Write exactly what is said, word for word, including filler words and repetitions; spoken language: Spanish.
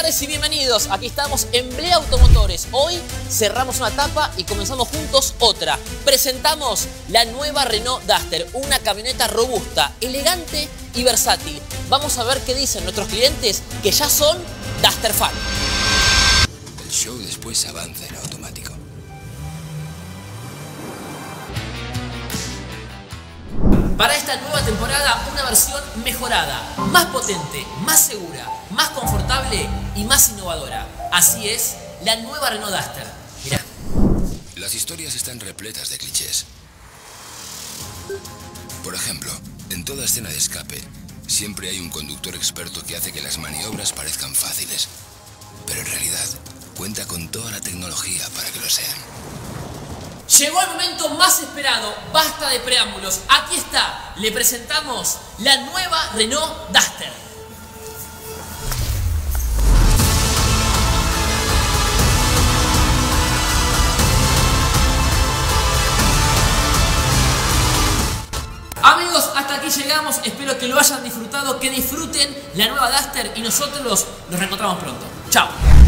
tardes y bienvenidos. Aquí estamos en Blea Automotores. Hoy cerramos una etapa y comenzamos juntos otra. Presentamos la nueva Renault Duster, una camioneta robusta, elegante y versátil. Vamos a ver qué dicen nuestros clientes que ya son Duster fan. El show después avanza en automático. Para esta nueva temporada, una versión mejorada, más potente, más segura, más confortable y más innovadora. Así es, la nueva Renault Duster. Mirá. Las historias están repletas de clichés. Por ejemplo, en toda escena de escape, siempre hay un conductor experto que hace que las maniobras parezcan fáciles. Pero en realidad, cuenta con toda la tecnología para que lo sean. Llegó el momento más esperado, basta de preámbulos. Aquí está, le presentamos la nueva Renault Duster. Amigos, hasta aquí llegamos, espero que lo hayan disfrutado, que disfruten la nueva Duster y nosotros nos reencontramos pronto. Chao.